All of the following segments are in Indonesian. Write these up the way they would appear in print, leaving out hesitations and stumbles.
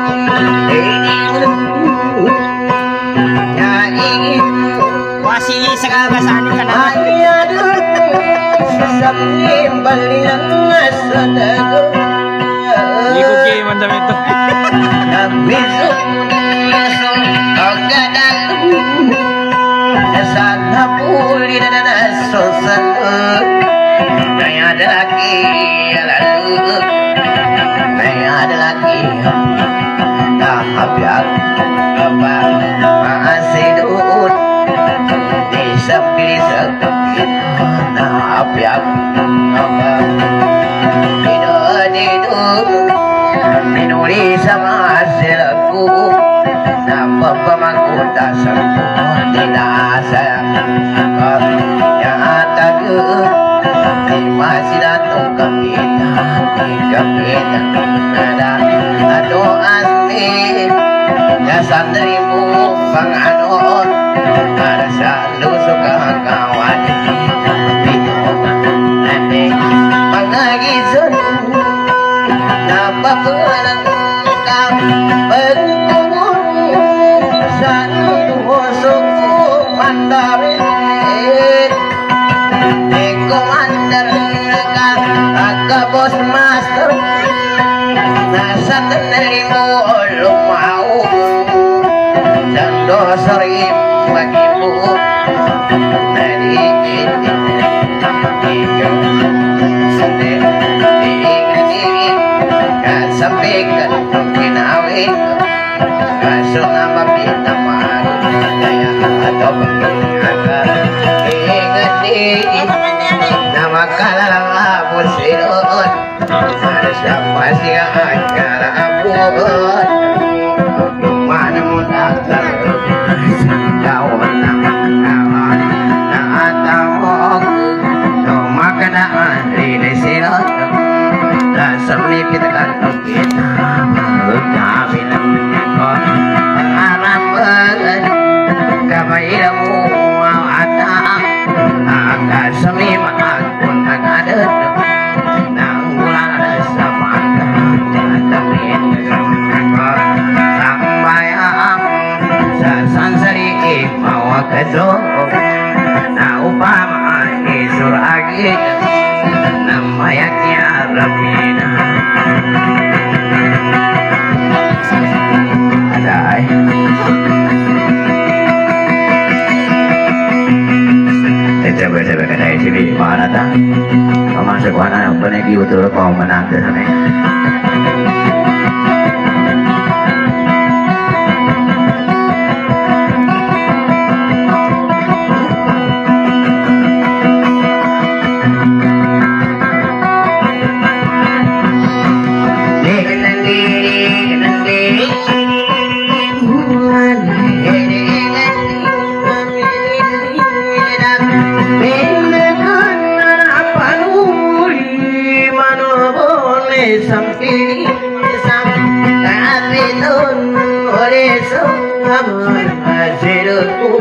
Sige, sagagasan ka na. Hindi ko kayo mandam ito. sama hasilku nama pemangku dasarku tidak sayang yang tahu masih datang ke kita ada atau asli jasa darimu penganut ada selalu suka kawan nanti pengagisun napa pulang bos master nasa tenerimu lu mau dan dosari bagimu dari sampaikan mungkin awet masuk nama bintang maru daya atau pengaga ingat nama kalah musirun ada siapa sih acara abun mana mutakar kau menang nah tahu kau makan di sini dah semni kita kan kita kami kau harap kabairamu ada agak semi makan pun ada kezo na upama isur agi namayaknya Rabbina adai coba kadai sini mana ta masuk mana penegi betul kau menang ke sana sampai sampai tahun oleh semua hasilku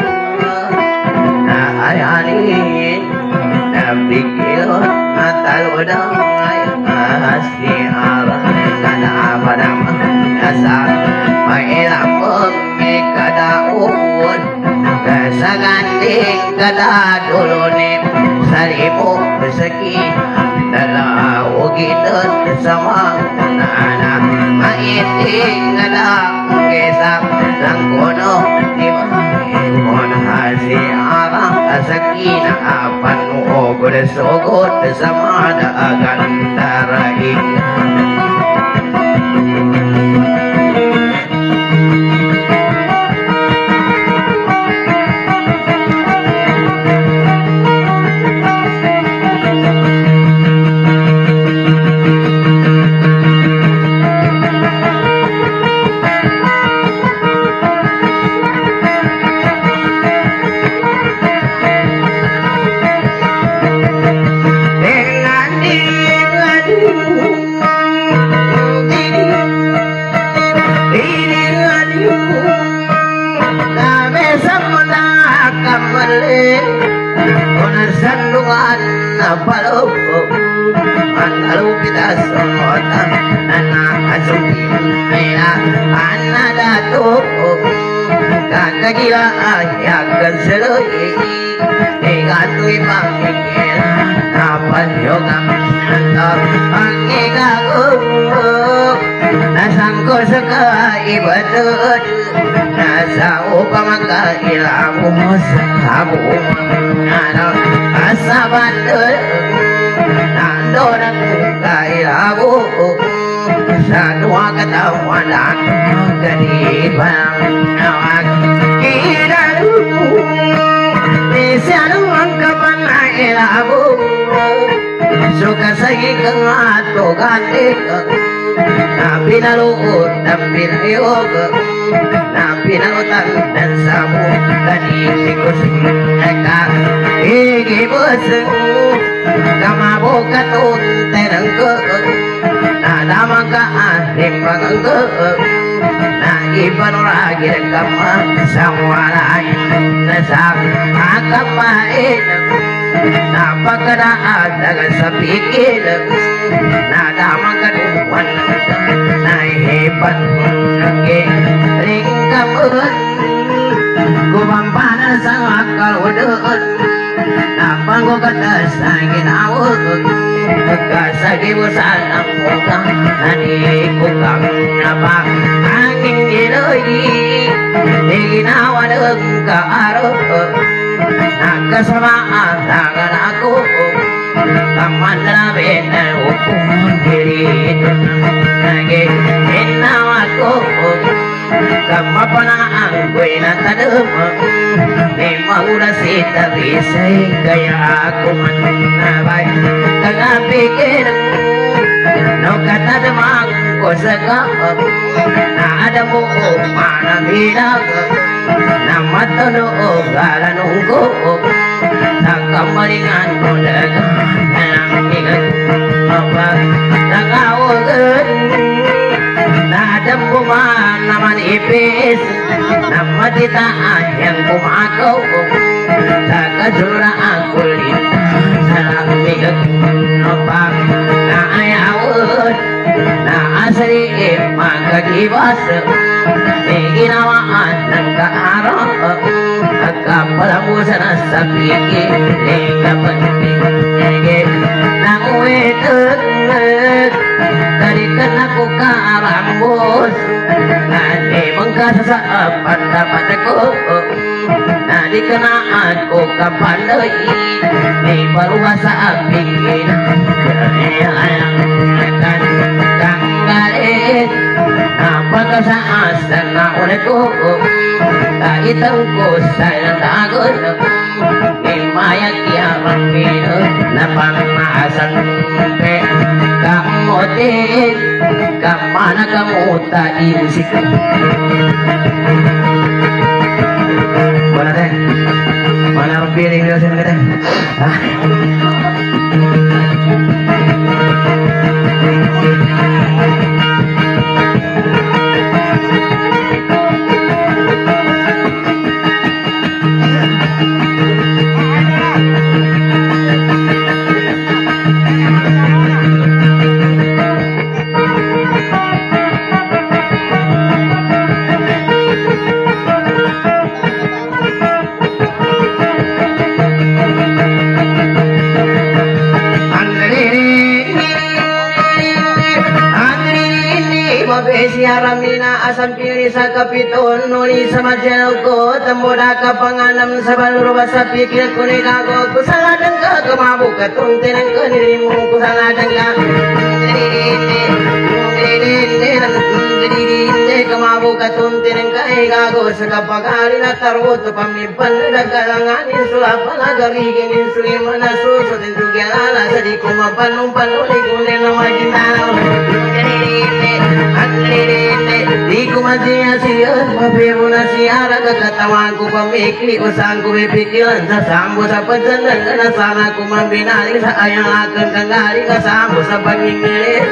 hari-hari napikir natal udang asli arah karena pada dasar mainlah pemikadaun kesaganting kada dulu nih salimu rezeki dalam kita sama anak maiting ada kesap langkono di mana hasil arah sakina apa nu bersogot sama ada antara ini Palu kita semua anak asuh anak datuk kata gila ayah keseloi ngatui pangikir apa yoga pangigaku nasangko sekai badut nasa upamaka ilamu sabu asa badut nandoran kailabu sadua ketawanan kedibang awak kidalu sianu angkapan ilabu suka sagi kengato gantik nabi naluut nabi nayog nabi nalutan dan samu tadi sikus eka igi buseng kamabu katun tenang ke nada maka ahlim bangke na iban lagi rekama semua lain nasak akamain napa kada ada sepikir nada maka duan na hebat nge ringkamun kumampanan sang akal udut napa go kada sangin awut kasagi bosan amuka nani kukang napa angin giloi diginawa ng kaarap nagkasamaan tangan ako taman na na upong dirito naging ginawa ko kamapanaan ko'y natadam may mauna si Tarisay kaya ako manabay kagapikir no katadamang ko sa kaap na ada mo manamilag na matano galanong ko sa kamalingan ko dagang ng igat mapag nakawagan nadam kuman naman ipis na matitaan yang kumakaw sa kasuraan kulit sa lamigag napag na ayawad na asali magkagibas may ginawaan ng kaarap at kapalamusan sa pikilig kapag pinigig ng uwitag tarikan ako kaarambos nani mengkasasaapan dapat ako nadi kenaan ko kapalay may baruha sa apingin kayang akan tanggalin napagkasaasan na ulit ko kaitang ko sa natagon may mayat yamang pinag na pangmaasan kamutin kamana kamuta insik mana teh mana piring dia sini teh Siaramina asam piri sa kapiton nuni sa madyaw ko tamuda ka panganam sa baluro sa pikir ko ni kago kusaladan ka kamabukat tuntinan ka nilimu kusaladan ka kamabukat tuntinan ka igago sa kapakali na tarot pamipan nagkalangan insulapan agarigin insuliman na susutin sugyalala sa di kumapanumpan ulit kunin na magintanaw di ko madya siya mabiro na siya kakatawan ko pamikli usahan ko pipikilan sa sambo sa pagsandan na sana ko mambinali sa ayang akan kangali kasamo sa pagingili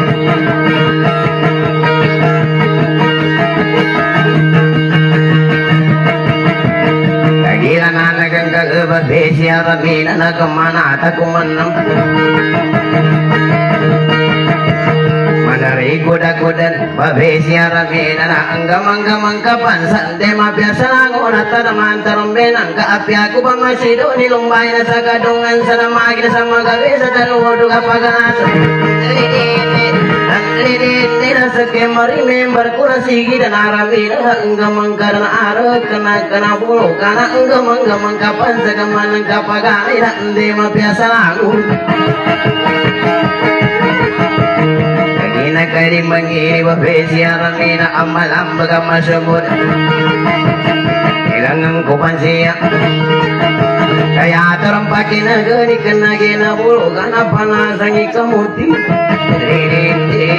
kagila na nagang kagabat siya ramina na kamanata kumanang manari Di goda-godan babe siara menana anggamang-gamang kapan sande mabiasa ngona tanaman taromben angka api aku pamasido ni lumbay na sa kadungan sa namagin sa mga gabi sa taluhodo kapagas Liliti na sa kemari member ko na sige na narabi na anggamang karana arot kana bulo kana anggamang kapan sa kamanang kapagani na hindi mabiasa ako Kari mangiri wabesi aramina amal ambaga masabot ilangang kupansiya kaya terampakin agani kena gena bulu kana panasang ikamuti ririti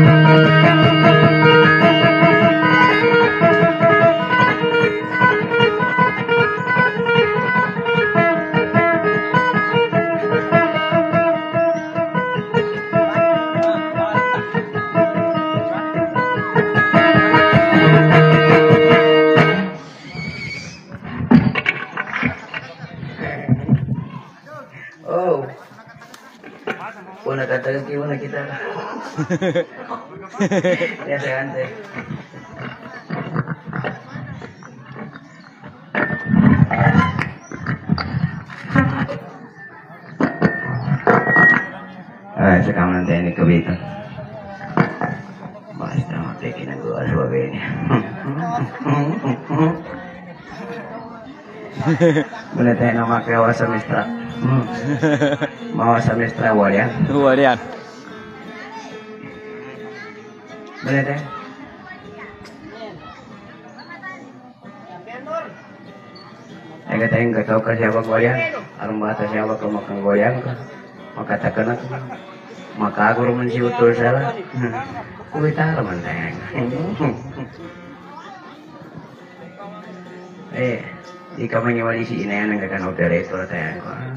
katakan gimana kita ya saya ante sekarang nanti ini kebita basta matekin ang gua sebagainya boleh tayo na makawa sa mistra Mawa sa mestra walian. Walian. Boleh teh. Ega teh enggak tahu ke siapa walian. Arum bata siapa ke makan walian ka. Maka takana maka aku rumun si utul salah. Kuwi tar man teh. Jika menyewali si ini yang enggak kan operator teh.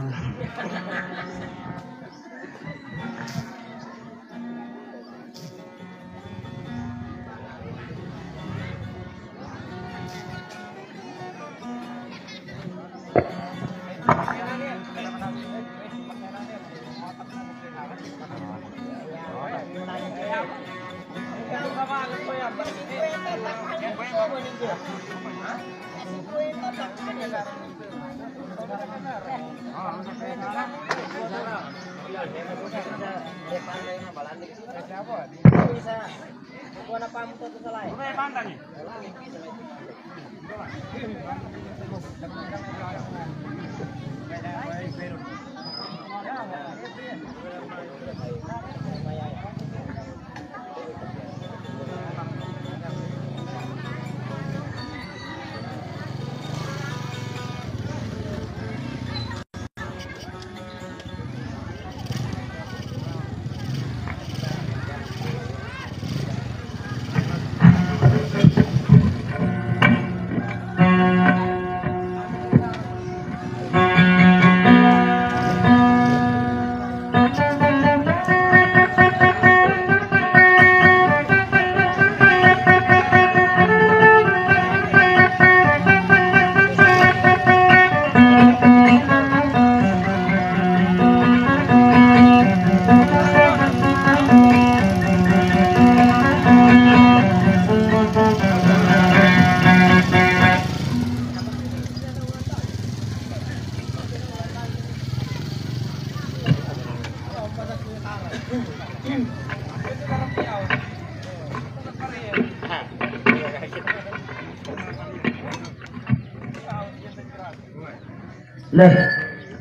Leh.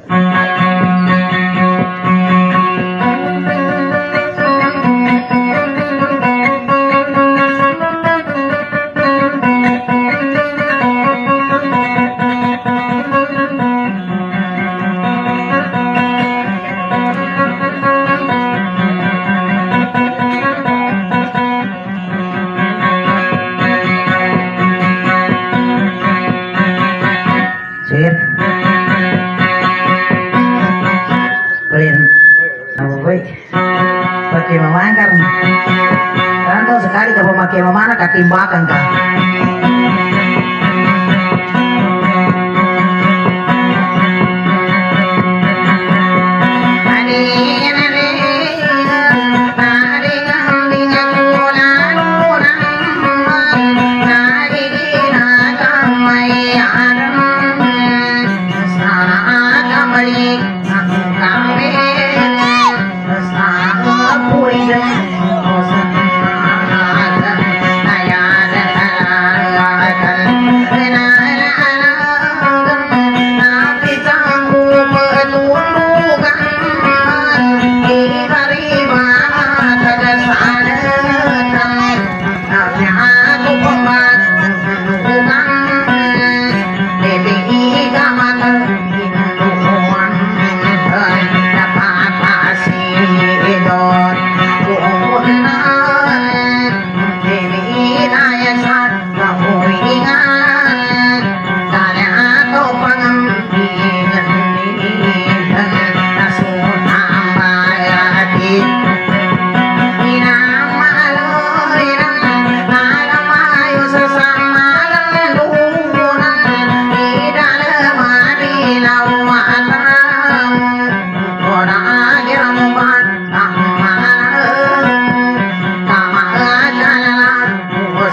Timbakan kan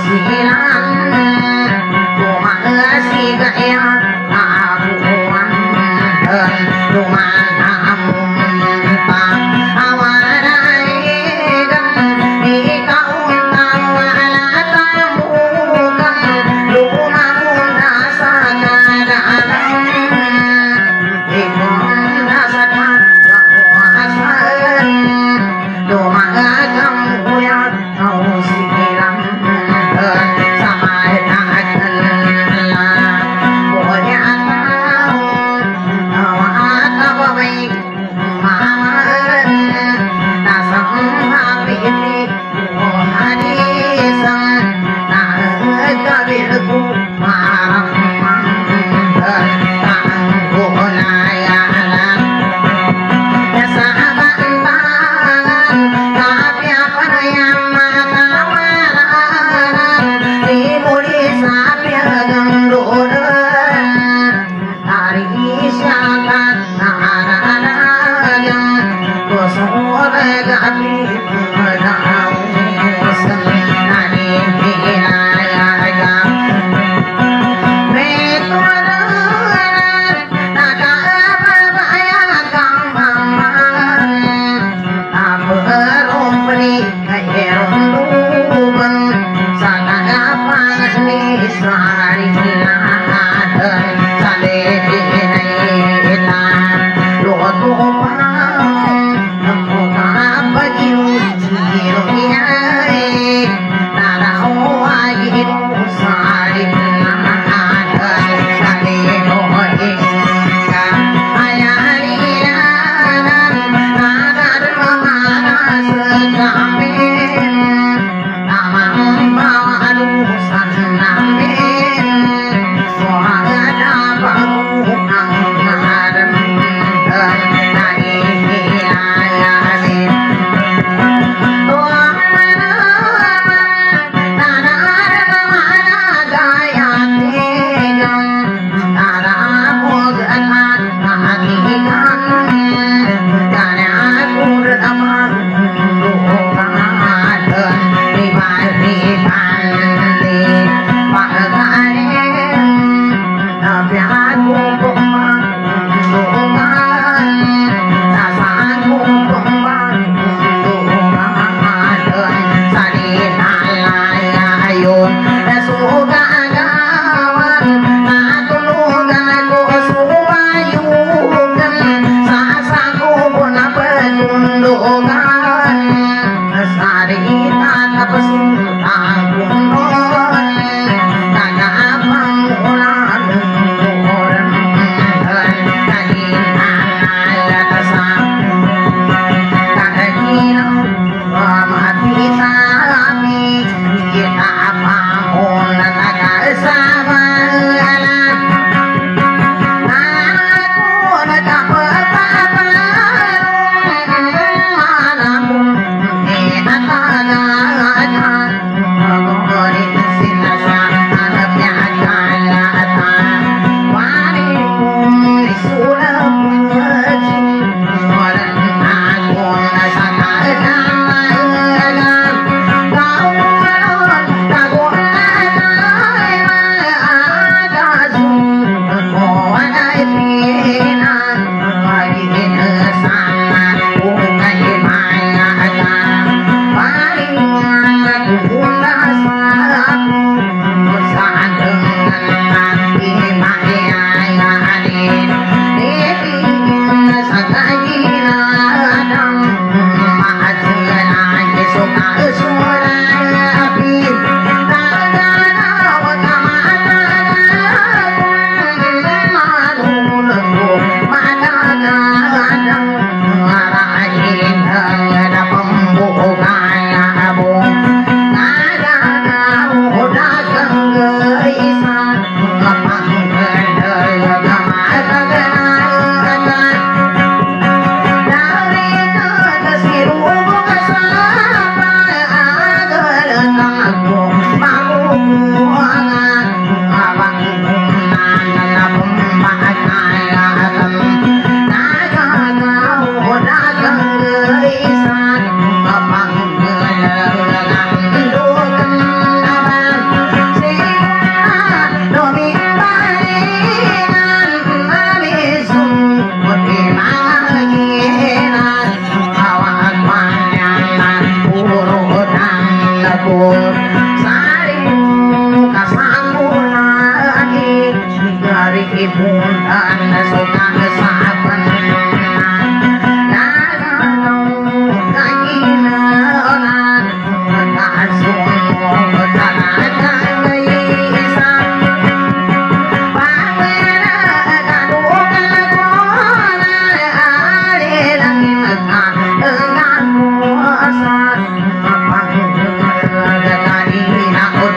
Amin.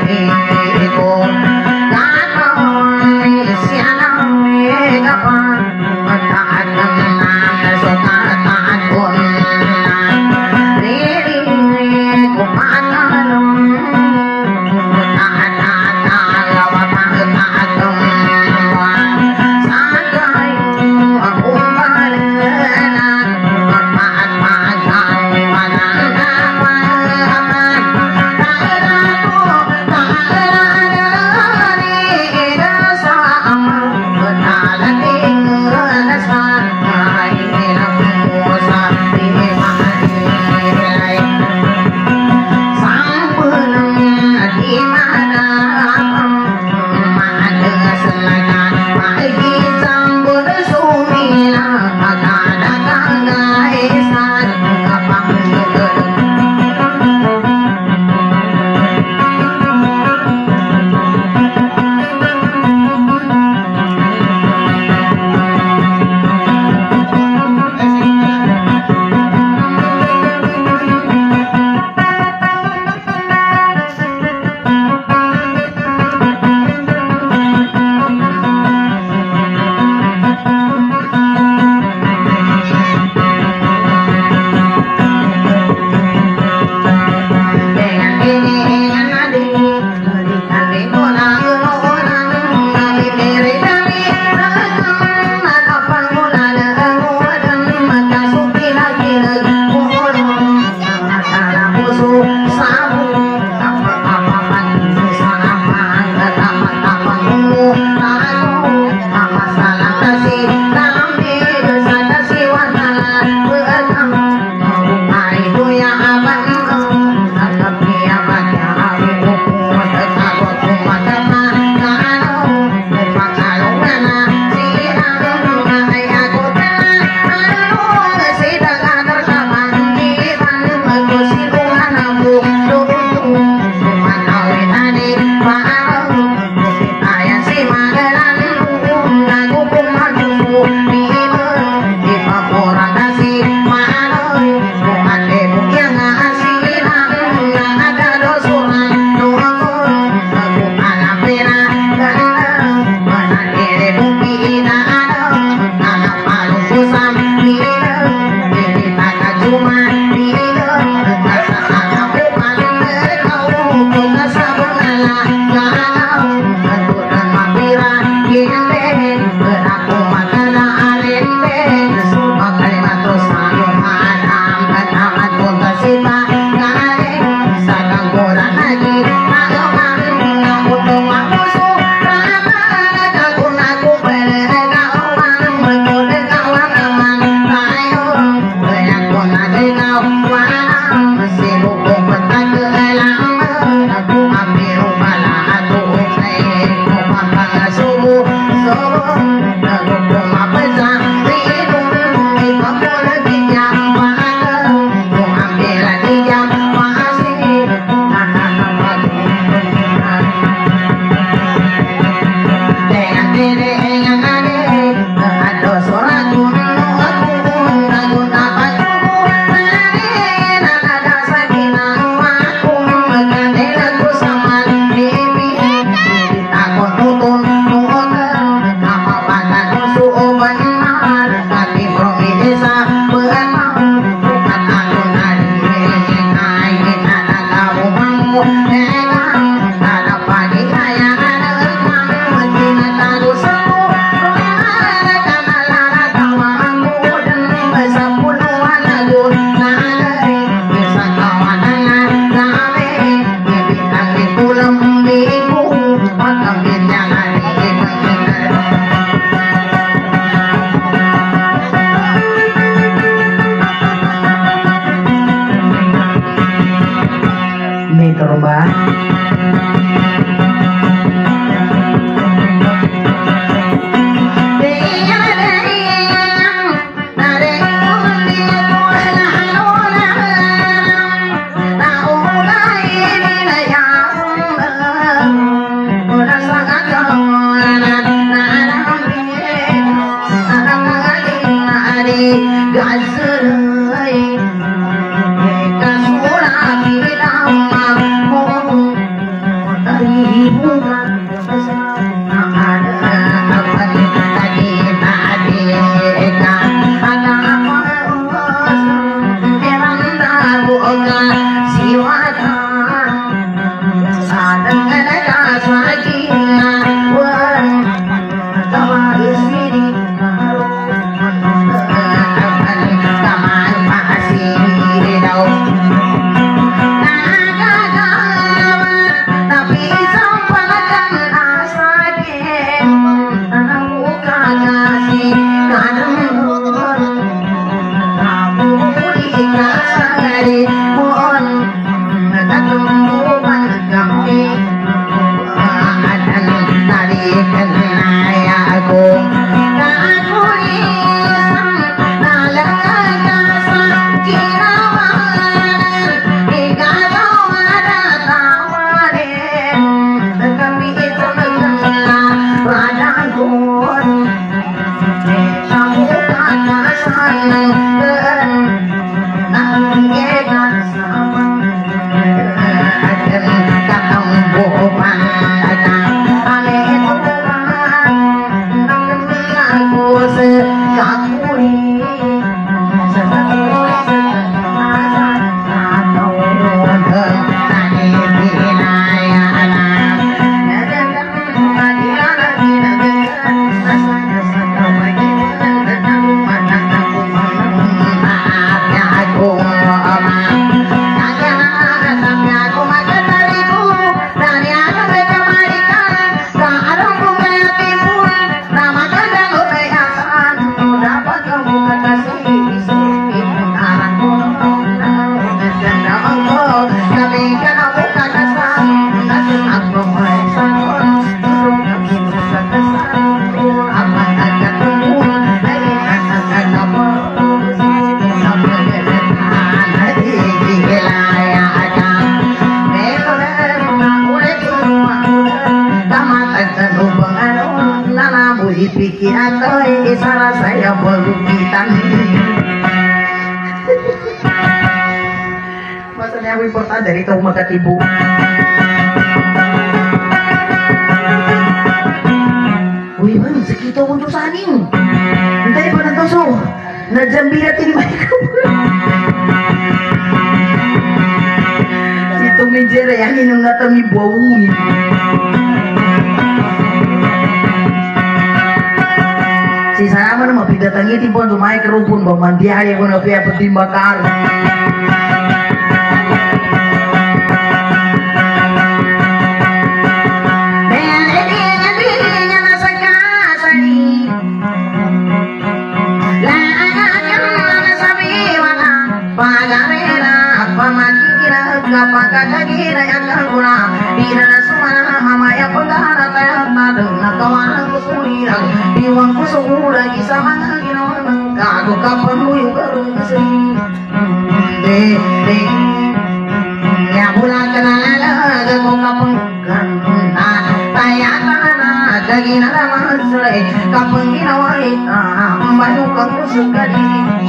Bye. Dipikir atau salah saya belukitan. Maksudnya aku important dari kaum makatibu. Wih man, segitu untuk saning. Entah pa na toso. Najambira tini mereka. Si tumijera yang inong natami buawungi. Si sama na mapidatangi tipon tumay kerupun bang mandihay ko na kaya patimbakar. Kapagkakagina yang kaluna Dina na sumana hamaya pagkara Kaya tadang nakawanan ko sumirang Iwan ko sumula Isa man ang ginawa ng kago Kapan mo yung karong kasi Ya bulan ka na lalaga ko kapag ganda Kaya ka na Kagina naman sulay Kapag ginawa ita Manuka ko sukali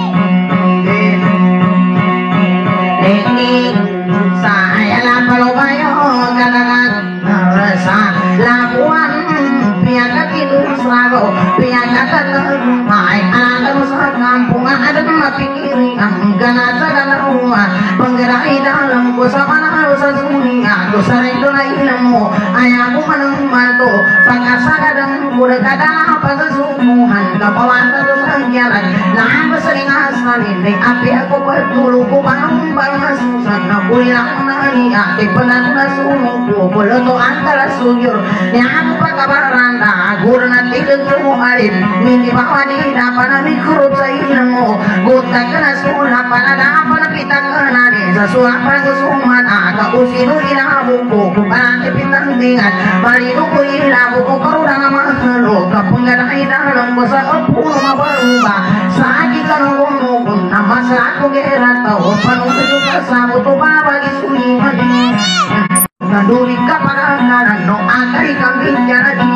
saya lapalo kayo kadagat rasa labuan piagat itu selago piagat termai ada sa kampung ada mapikiri ang ganata dalawa penggerai dalam ko sa mana sa dunia ko sa ito na ilamo ay ako manang manto pagkasagadang kurekada pagkasumuhan kapawanta to sa kyaran na basaling asalin may api ako pagtulo ko bang masusan na kulilang na ate panan na sumuko puluto antara sugyur ni ako pagkabaranda gura na tigang tumuharin hindi ba kanina panamikuro sa ilang mo gutak ka na sula panada panapitang ka na rin sa sula panagsusuman aga kung sino ilabo ko kung panatipitang dingan marino ko ilabo ko karuna nga mahalo kapag ganaidalang ko sa kapuno mabaruga sa aking kanungunukon na masako gera tao panungkasok ka sa buto babagi suliman Nanduri ka pagkakaran no akay kami jadi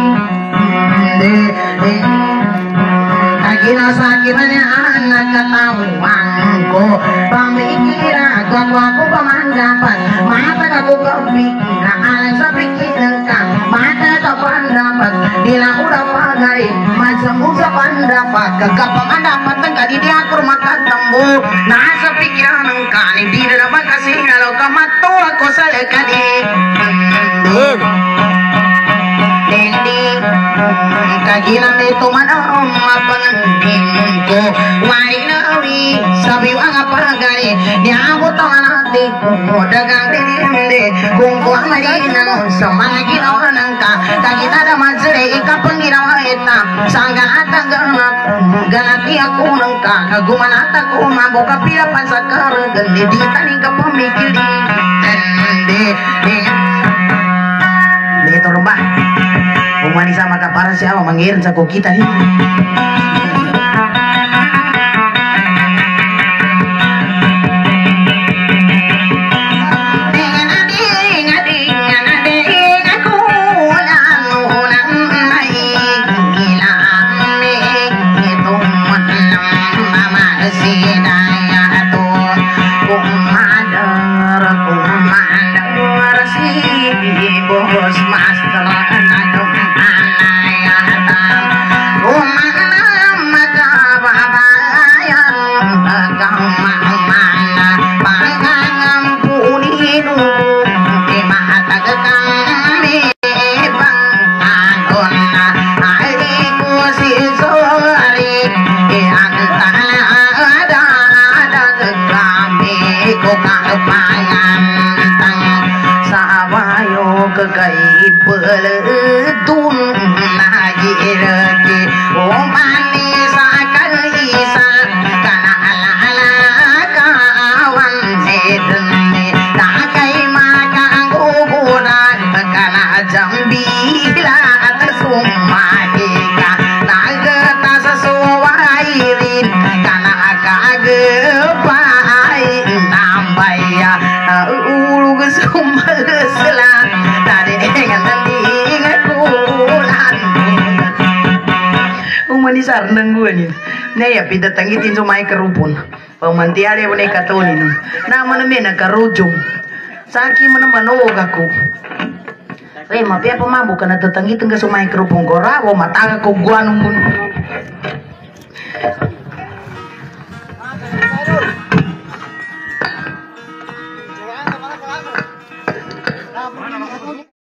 Kaginasaki man yan nagkatawan ko Pamikira gagawa ko pamandapan Matag ako kapikira alang sa pikilang ka kagapang adapat ng kadidi ako makatambo nasa pikiran ng kani di na naman kasi ngalaw kamato ako sa lekadi dinding kaginang ito man ang mapananding ko wari na awi sabi ang apagani niya ako natin kung dagang dinindi kung kuha marinan sa mga ginawa ng kagina naman sila ikapang ginawa ita sa ganatang ganati ako ng kagagumanata ko mabuka pirapan sa karagan di taning kapamikili dito rin ba kung manisa makaparan siya mangirin sa kukita ni Manisar nang gue nih, naya pida tangitin sumai kerupun, pemantiare boleh katoni nu, nama namanya karujung, saki mana manowo aku, mapi apa mabu karena tetangitin ke sumai kerupun korawo mataga ko gua nunggun.